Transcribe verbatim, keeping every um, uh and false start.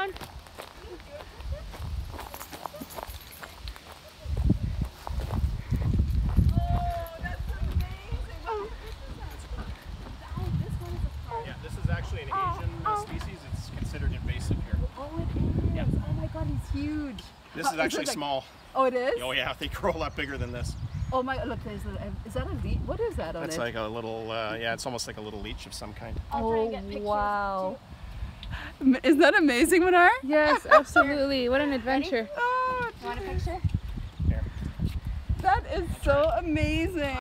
down. Yeah, this is actually an Asian uh, species. It's considered invasive here. Oh, it is. Yeah. Oh my God, he's huge. This How, is actually is like, small. Oh, it is? Oh yeah, they grow a lot bigger than this. Oh my, look, there's a, is that a leech? What is that on That's it? like a little, uh, yeah, it's almost like a little leech of some kind. I'll try Oh, and get pictures wow. too. Isn't that amazing, Manar? Yes, absolutely. What an adventure. Oh, Want a picture? Here. that is so amazing.